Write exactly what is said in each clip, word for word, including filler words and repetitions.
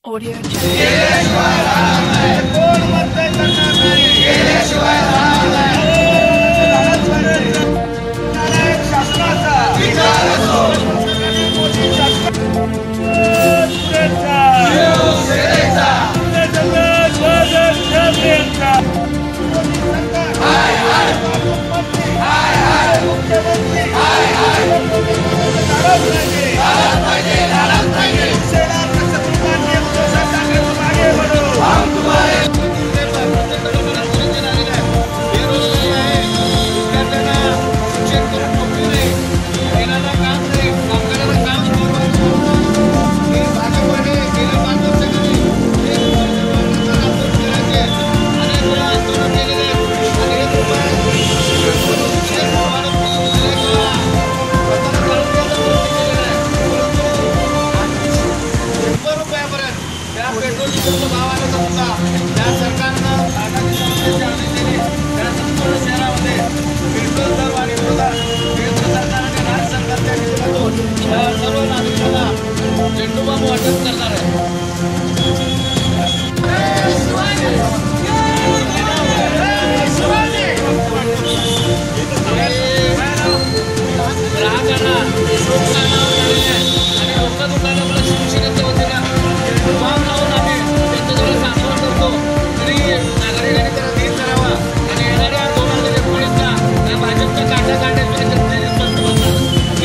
Audio petrol डिझेलचा भाव आला होता त्या सरकारनं आगामी समस्येच्या अनुषंगाने त्या संपूर्ण शहरामध्ये पेट्रोल दरवाढी विरोधात केंद्र सरकार आणि राज्य सरकारच्या निधीतून सर्व नागरिकांना झेंडूबाम वाटप करणार आहे। ग्राहकांना आणि लोक दुकानं मला शिवसेनेच्या वतीनं झेंडूबाम लावून आम्ही त्यांच्याजवळ सांगून करतो तरी नागरिकांनी त्याला धीर करावा आणि येणाऱ्या दोन हजार एकोणीसला त्या भाजपच्या काटा काढण्याची जनतेने स्पष्ट बोलतात।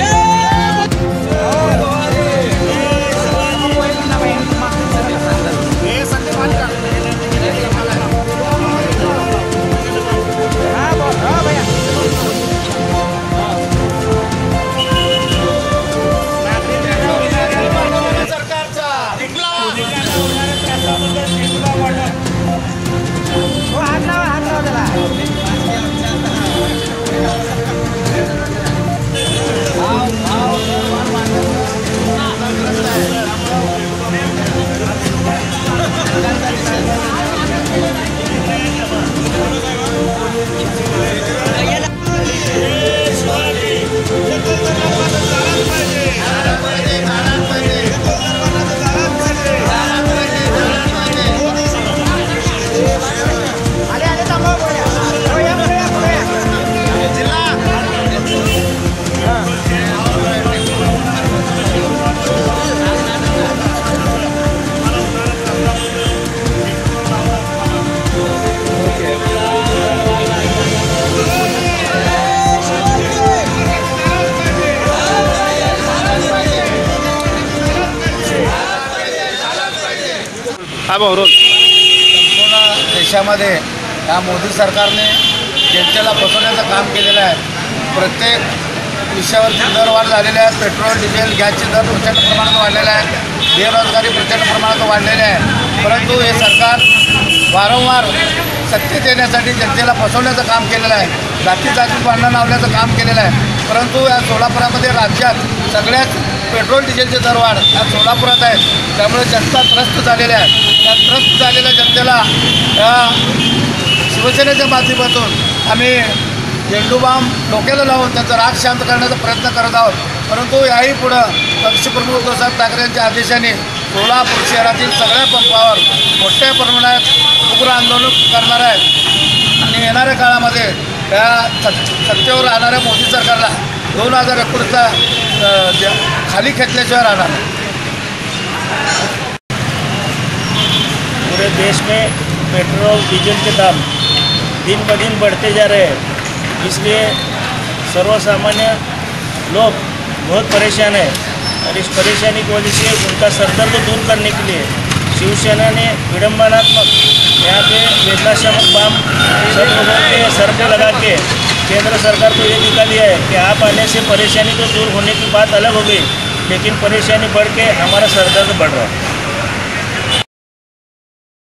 संपूर्ण देशामध्ये या मोदी सरकारने जनतेला फसवण्याचं काम केलेलं आहे। प्रत्येक विषयावरती दरवाढ झालेले आहेत। पेट्रोल डिझेल गॅसचे दर प्रचंड प्रमाणात वाढलेले आहेत। बेरोजगारी प्रचंड प्रमाणात वाढलेली आहे। परंतु हे सरकार वारंवार सत्तेत येण्यासाठी जनतेला फसवण्याचं काम केलेलं आहे। जाती जाती भांडणं लावण्याचं काम केलेलं आहे। परंतु या सोलापुरामध्ये राज्यात सगळ्यात पेट्रोल डिझेलचे दरवाढ या सोलापुरात आहेत। त्यामुळे जनता त्रस्त झालेल्या आहे। त्या त्रस्त झालेल्या जनतेला या शिवसेनेच्या माध्यमातून आम्ही झेंडूबाम डोक्याला लावून त्यांचा राग शांत करण्याचा प्रयत्न करत आहोत। परंतु याही पुढं पक्षप्रमुख उद्धवसाहेब ठाकरे यांच्या आदेशाने सोलापूर शहरातील सगळ्या पंपावर मोठ्या प्रमाणात उग्र आंदोलन करणार आहे आणि येणाऱ्या काळामध्ये या सत्तेवर राहणाऱ्या मोदी सरकारला दोन हजार एकोणीसचा खाली खेचल्याशिवाय राहणार। पूरे देश में पेट्रोल डीजल के दाम दिन ब दिन बढ़ते जा रहे हैं, इसलिए सर्वसामान्य लोग बहुत परेशान है और इस परेशानी की वजह से उनका सरदर्द दूर करने के लिए शिवसेना ने विडम्बनात्मक यहाँ पे वेदनाशामक बाम सब लोगों के सर पे लगा के केंद्र सरकार को ये दिखा दिया है कि आप आने से परेशानी तो दूर होने की बात अलग हो गई, लेकिन परेशानी बढ़ के हमारा सरदर्द बढ़ रहा है।